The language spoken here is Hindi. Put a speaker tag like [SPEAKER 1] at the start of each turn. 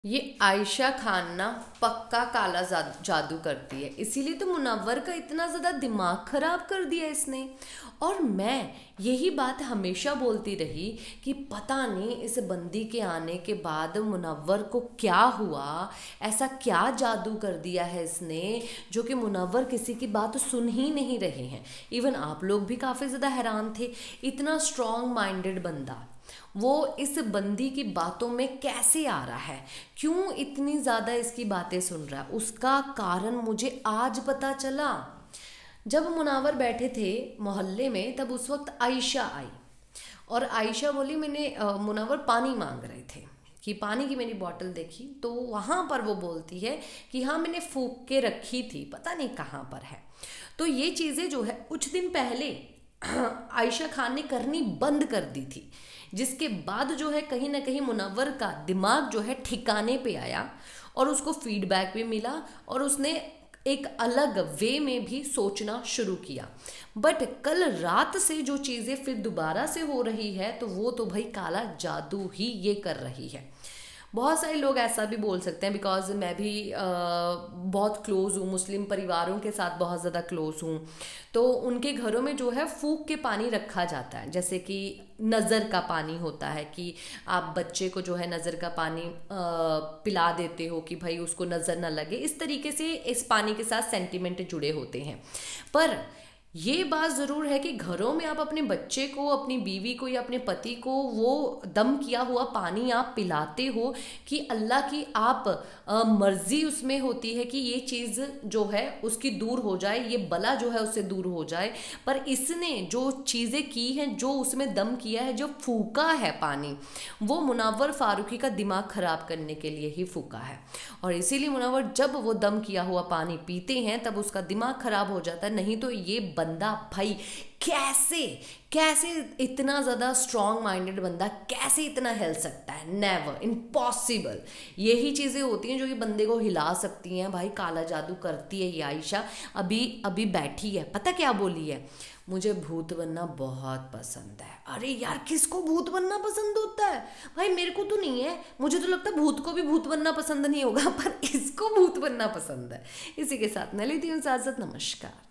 [SPEAKER 1] ये आयशा खान ना पक्का काला जादू करती है, इसीलिए तो मुनव्वर का इतना ज़्यादा दिमाग खराब कर दिया इसने। और मैं यही बात हमेशा बोलती रही कि पता नहीं इस बंदी के आने के बाद मुनव्वर को क्या हुआ, ऐसा क्या जादू कर दिया है इसने जो कि मुनव्वर किसी की बात सुन ही नहीं रहे हैं। इवन आप लोग भी काफ़ी ज़्यादा हैरान थे, इतना स्ट्रॉन्ग माइंडेड बंदा वो इस बंदी की बातों में कैसे आ रहा है, क्यों इतनी ज़्यादा इसकी बातें सुन रहा है। उसका कारण मुझे आज पता चला। जब मुनव्वर बैठे थे मोहल्ले में तब उस वक्त आयशा आई और आयशा बोली मुनव्वर पानी मांग रहे थे कि पानी की मेरी बोतल देखी, तो वहाँ पर वो बोलती है कि हाँ मैंने फूंक के रखी थी, पता नहीं कहाँ पर है। तो ये चीज़ें जो है कुछ दिन पहले आयशा खान ने करनी बंद कर दी थी, जिसके बाद जो है कहीं ना कहीं मुनव्वर का दिमाग जो है ठिकाने पे आया और उसको फीडबैक भी मिला और उसने एक अलग वे में भी सोचना शुरू किया। बट कल रात से जो चीज़ें फिर दोबारा से हो रही है तो वो तो भाई काला जादू ही ये कर रही है। बहुत सारे लोग ऐसा भी बोल सकते हैं, बिकॉज मैं भी बहुत क्लोज़ हूँ, मुस्लिम परिवारों के साथ बहुत ज़्यादा क्लोज़ हूँ। तो उनके घरों में जो है फूंक के पानी रखा जाता है, जैसे कि नज़र का पानी होता है कि आप बच्चे को जो है नज़र का पानी पिला देते हो कि भाई उसको नज़र ना लगे। इस तरीके से इस पानी के साथ सेंटिमेंट जुड़े होते हैं। पर ये बात ज़रूर है कि घरों में आप अपने बच्चे को, अपनी बीवी को या अपने पति को वो दम किया हुआ पानी आप पिलाते हो कि अल्लाह की आप मर्ज़ी उसमें होती है कि ये चीज़ जो है उसकी दूर हो जाए, ये बला जो है उससे दूर हो जाए। पर इसने जो चीज़ें की हैं, जो उसमें दम किया है, जो फूका है पानी, वो मुनव्वर फारूकी का दिमाग ख़राब करने के लिए ही फूका है। और इसीलिए मुनव्वर जब वो दम किया हुआ पानी पीते हैं तब उसका दिमाग ख़राब हो जाता है। नहीं तो ये बंदा भाई कैसे कैसे इतना ज़्यादा स्ट्रॉन्ग माइंडेड बंदा कैसे इतना हिल सकता है? Never, impossible. यही चीज़ें होती हैं जो कि बंदे को हिला सकती हैं। भाई काला जादू करती है ये आयशा। अभी अभी बैठी है, पता क्या बोली है? मुझे भूत बनना बहुत पसंद है। अरे यार, किसको भूत बनना पसंद होता है भाई? मेरे को तो नहीं है, मुझे तो लगता है भूत को भी भूत बनना पसंद नहीं होगा, पर इसको भूत बनना पसंद है। इसी के साथ मैं लेती हूँ इजाज़त। नमस्कार।